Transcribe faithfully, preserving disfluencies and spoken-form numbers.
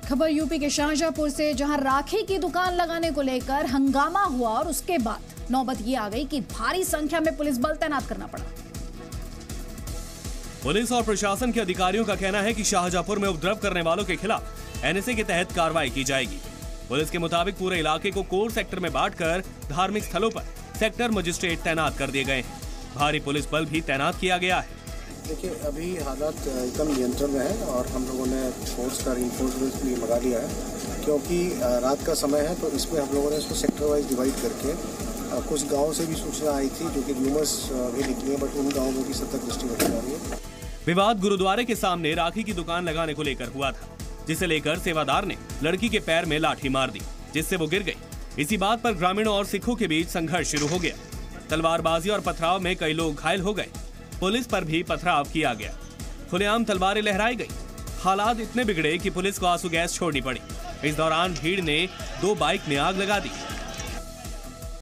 खबर यूपी के शाहजहांपुर से, जहां राखी की दुकान लगाने को लेकर हंगामा हुआ और उसके बाद नौबत ये आ गई कि भारी संख्या में पुलिस बल तैनात करना पड़ा। पुलिस और प्रशासन के अधिकारियों का कहना है कि शाहजहांपुर में उपद्रव करने वालों के खिलाफ एनएसए के तहत कार्रवाई की जाएगी। पुलिस के मुताबिक पूरे इलाके को कोर सेक्टर में बांटकर धार्मिक स्थलों पर सेक्टर मजिस्ट्रेट तैनात कर दिए गए हैं। भारी पुलिस बल भी तैनात किया गया है। देखिए, अभी हालात एकदम नियंत्रण में है और हम लोगों ने फोर्स का रिइंफोर्समेंट भी मंगा लिया है, क्योंकि रात का समय है तो इसमें हम लोगों ने इसको सेक्टर वाइज डिवाइड करके, कुछ गाँव से भी सूचना आई थी जो कि र्यूमर्स भी निकली है, बट उन गाँवों में भी सतर्क दृष्टि रखी जा रही है। विवाद गुरुद्वारे के सामने राखी की दुकान लगाने को लेकर हुआ था, जिसे लेकर सेवादार ने लड़की के पैर में लाठी मार दी, जिससे वो गिर गई। इसी बात पर ग्रामीणों और सिखों के बीच संघर्ष शुरू हो गया। तलवारबाजी और पथराव में कई लोग घायल हो गए। पुलिस पर भी पथराव किया गया, खुलेआम तलवारें लहराई गई। हालात इतने बिगड़े कि पुलिस को आंसू गैस छोड़नी पड़ी। इस दौरान भीड़ ने दो बाइक में आग लगा दी।